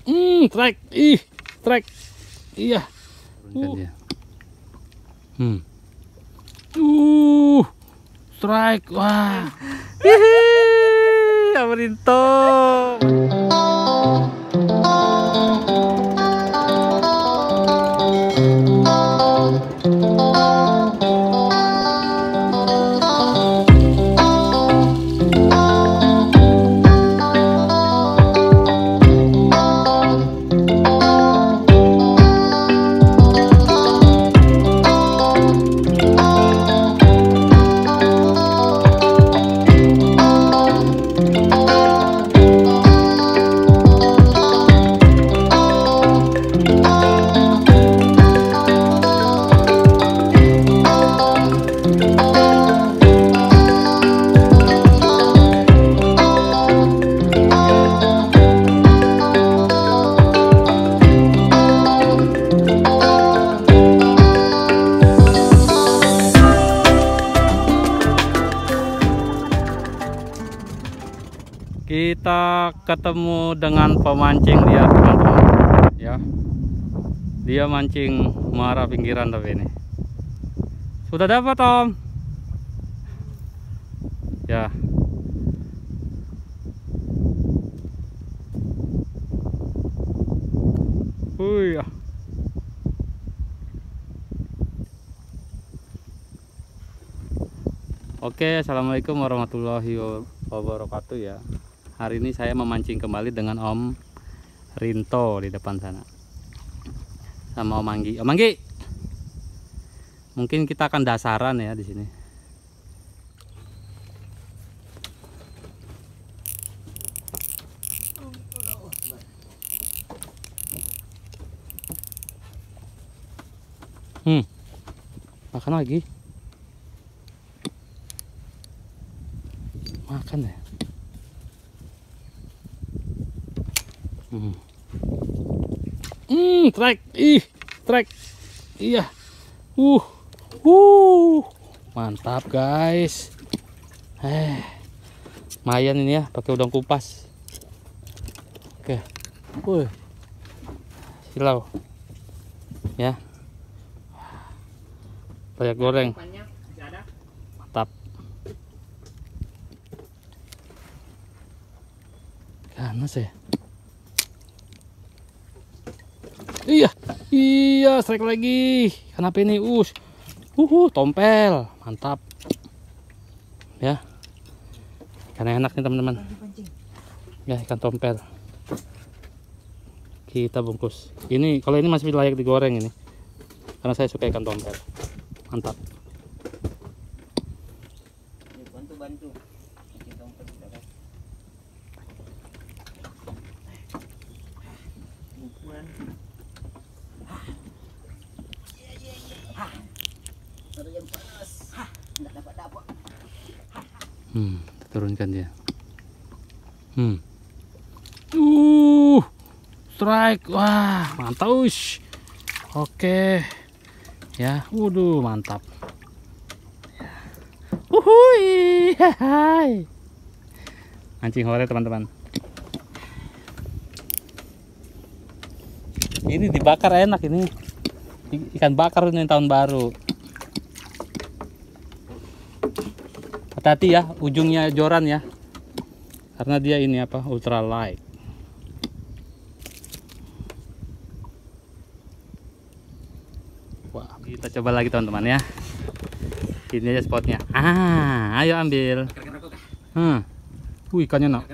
Strike. Strike. Iya. Strike. Wah. Hihi, Rinto. Kita ketemu dengan pemancing dia, teman-teman. Ya, dia mancing muara pinggiran tapi ini sudah dapat, Om. Ya. Ya. Oke, assalamualaikum warahmatullahi wabarakatuh ya. Hari ini saya memancing kembali dengan Om Rinto di depan sana, sama Om Anggi. Om Anggi, mungkin kita akan dasaran ya di sini. Makan lagi. Makan ya. Strike. Strike. Iya. Mantap, guys. Lumayan ini ya, pakai udang kupas. Oke. Silau. Ya. Banyak goreng. Mantap. Ganas ya. Iya, strike lagi. Kenapa ini? Tompel. Mantap. Ya. Karena enak nih, teman-teman. Ya, ikan tompel. Kita bungkus. Ini kalau ini masih layak digoreng ini. Karena saya suka ikan tompel. Mantap. Bantu. Turunkan dia. Strike. Wah, mantap. Oke. Ya, mantap. Mancing hore, teman-teman. Ini dibakar enak ini. Ikan bakar ini tahun baru. Hati-hati ya, ujungnya joran ya. Karena dia ini apa? Ultra light. Wah, kita coba lagi, teman-teman ya. Ini aja spotnya. Ayo ambil. Ikannya nak.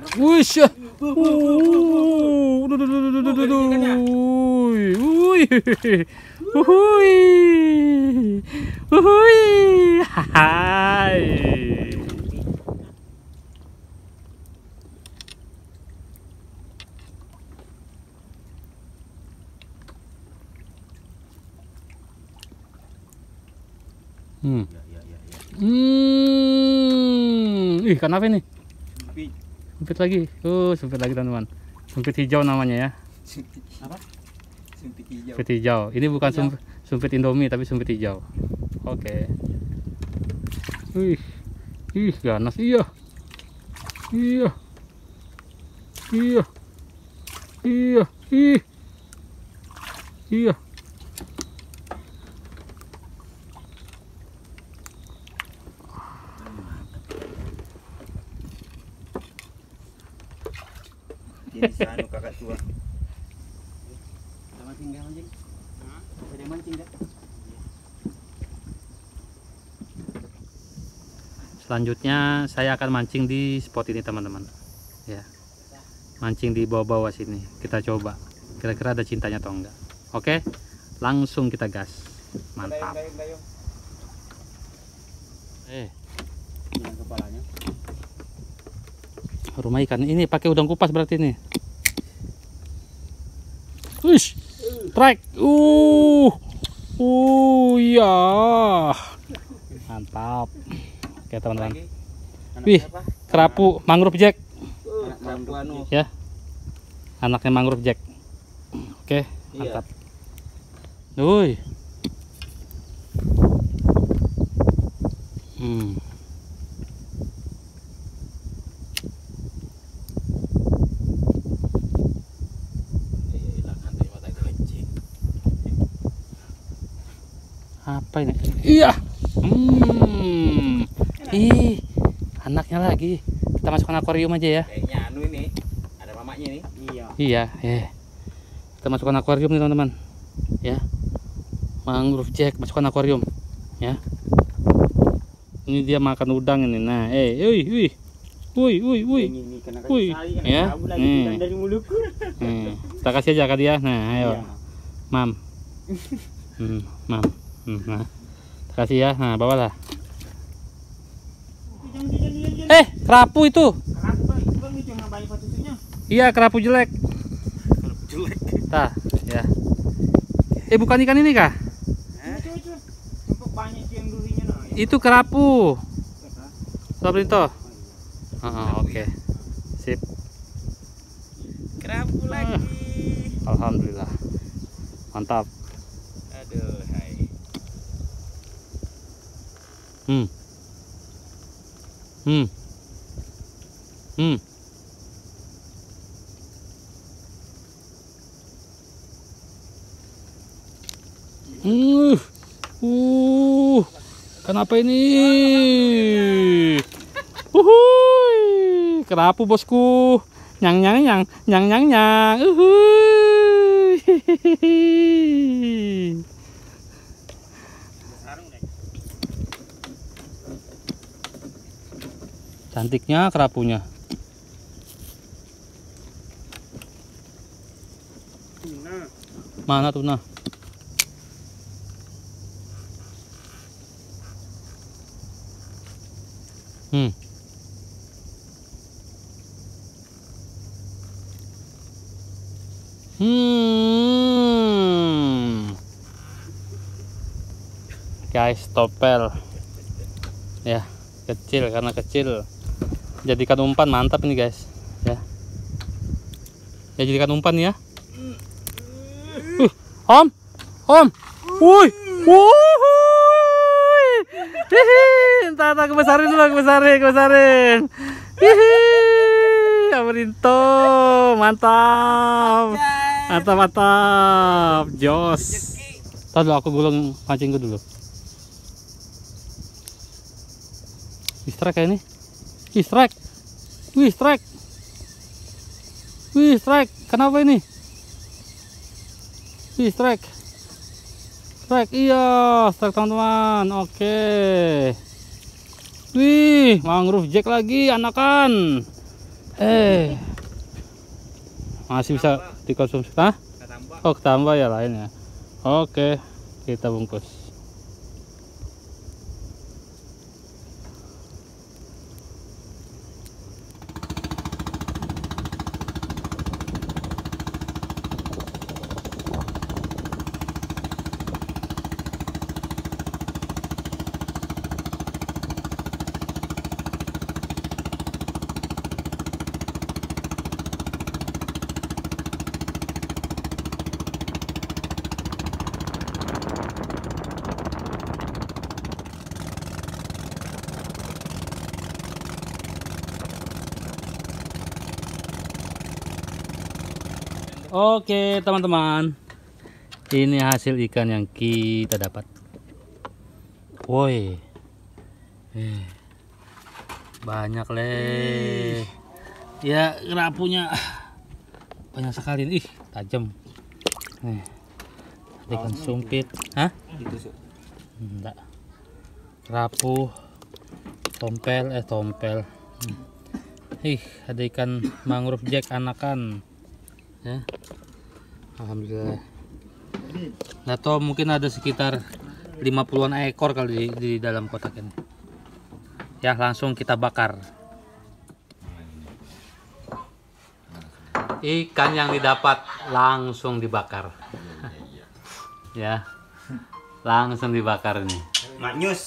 Ikan apa ini? Sumpit lagi. Sumpit lagi, teman-teman. Sumpit hijau namanya ya. Apa? Sumpit hijau. Sumpit hijau. Ini bukan sumpit Indomie tapi sumpit hijau. Oke. Ganas. Iya. Iya, ih. Iya. Ini sanu kakak tua. Kita mancing nggak mancing? Ada mancing nggak? Selanjutnya saya akan mancing di spot ini teman-teman. Ya. Mancing di bawah-bawah sini. Kita coba. Kira-kira ada cintanya atau enggak. Oke. Langsung kita gas. Mantap. Dayung. Yang kepalanya. Rumah ikan ini pakai udang kupas berarti ini. Wish. Strike. Iya. Mantap. Oke teman-teman. Wih, kerapu mangrove jack. Kerapu anu. Ya. Anaknya mangrove jack. Oke, mantap. Woi. Apa ini? Iya. Ih, anaknya lagi. Kita masukkan akuarium aja ya. Kayaknya anu ini. Ada mamanya nih. Iya, kita masukkan akuarium nih teman-teman. Ya. Mangrove jack masukkan akuarium. Ya. Ini dia makan udang ini. Nah, wih. Ini kena Wih, ya. Nih. dari mulutku. Kita kasih aja ke dia. Nah, ayo. Iya. Mam. Mam. Nah. Kita kasih ya. Nah, bawalah. Kerapu itu. Iya, kerapu jelek. Jelek. Tah, ya. Bukan ikan ini kah? Itu kerapu. Sobrinto. Oke. Sip. Kerapu lagi. Alhamdulillah. Mantap. Aduh, hai. Kenapa ini? Uhuy, kerapu bosku. Nyang. Uhuy. Cantiknya kerapunya. Mana tuna? Guys, topel. Ya, kecil karena kecil. Jadikan umpan mantap ini, guys. Ya. Ya jadikan umpan ya. Om. Wuih. Entar kebesarin dulu, kebesarin. Hihi, Amrinto, mantap. Jos. Tadi aku gulung pancingku dulu. Strike kayak ini. Strike. Kenapa ini? Strike. Iya, strike teman-teman. Oke. Wih, mangrove jack lagi anakan. Masih bisa dikonsumsi. Hah? Oh, tambah ya lainnya. Oke, kita bungkus. Oke teman-teman, ini hasil ikan yang kita dapat. Woi, banyak leh. Ya kerapunya banyak sekali. Ih, tajam. Nih, ada ikan sumpit. Hah? Ditusuk. Enggak. Kerapu, tompel. Ih, ada ikan mangrove jack anakan. Ya. Alhamdulillah. Nggak tahu, mungkin ada sekitar 50-an ekor kali di dalam kotak ini. Ya, langsung kita bakar. Ikan yang didapat langsung dibakar. Ya. Langsung dibakar nih. Maknyus.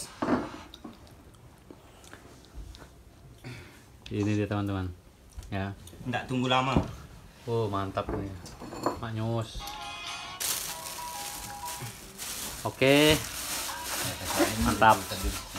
Ini dia teman-teman. Ya. Nggak tunggu lama. Oh, mantap nih. Maknyus. Oke. Mantap.